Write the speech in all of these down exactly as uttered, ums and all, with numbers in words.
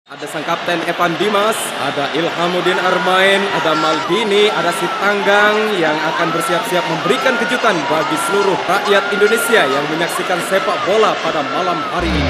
Ada sang kapten Evan Dimas, ada Ilhamuddin Armain, ada Maldini, ada si Tanggang yang akan bersiap-siap memberikan kejutan bagi seluruh rakyat Indonesia yang menyaksikan sepak bola pada malam hari ini.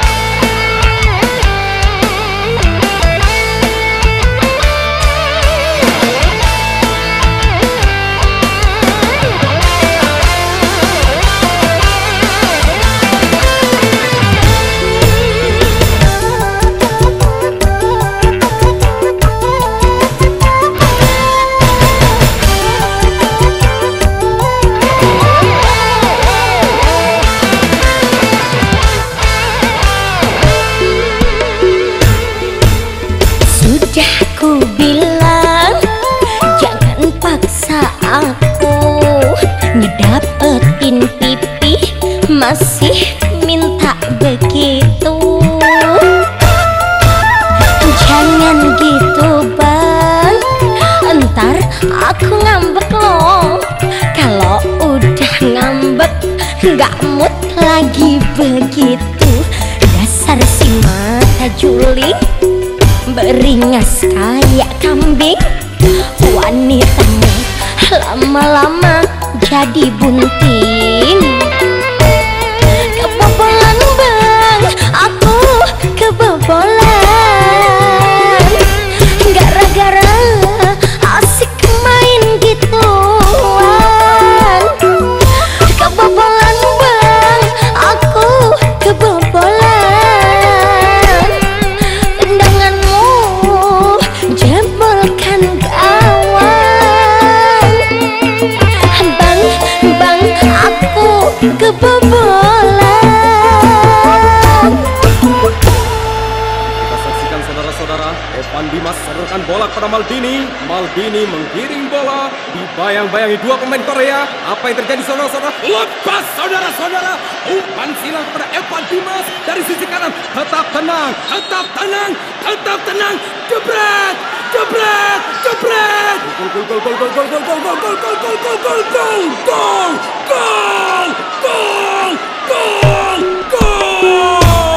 Ku bilang jangan paksa aku ngedapetin pipi, masih minta begitu. Jangan gitu bang, entar aku ngambek loh. Kalau udah ngambek gak mood lagi begitu. Dasar si mata juling, beringas kayak kambing. Wanitamu lama-lama jadi bunting. Kebobolan bang, aku kebobolan. Gara-gara asik main gituan. Kebobolan bang, aku kebobolan. Jebolkan gawang, bang, bang, aku kebobolan. Kita saksikan saudara-saudara, Evan Dimas serahkan bola kepada Maldini. Maldini menggiring bola, dibayang-bayangi dua pemain Korea. Apa yang terjadi saudara-saudara? Lepas saudara-saudara, umpan silang kepada Evan Dimas dari sisi kanan. Tetap tenang, tetap tenang, tetap tenang. Jebret, jebret, jebret. Gol, gol, gol, gol, gol, gol, gol, gol, gol, gol, gol, gol, gol, gol, gol, gol, gol, gol, gol, gol.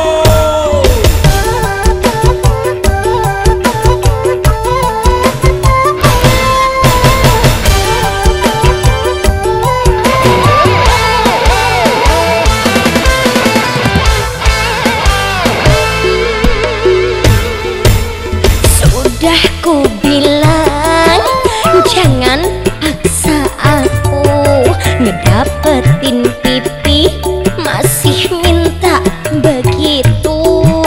Sudah ku bilang jangan paksa aku ngedapetin pipi, masih minta begitu.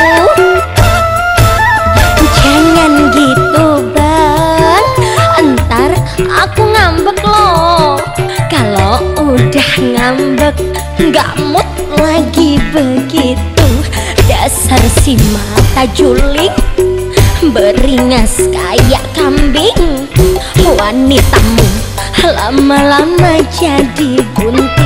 Jangan gitu bang, entar aku ngambek loh. Kalau udah ngambek gak mood lagi begitu. Dasar si mata juling, beringas kayak kambing. Wanitamu lama-lama jadi bunting.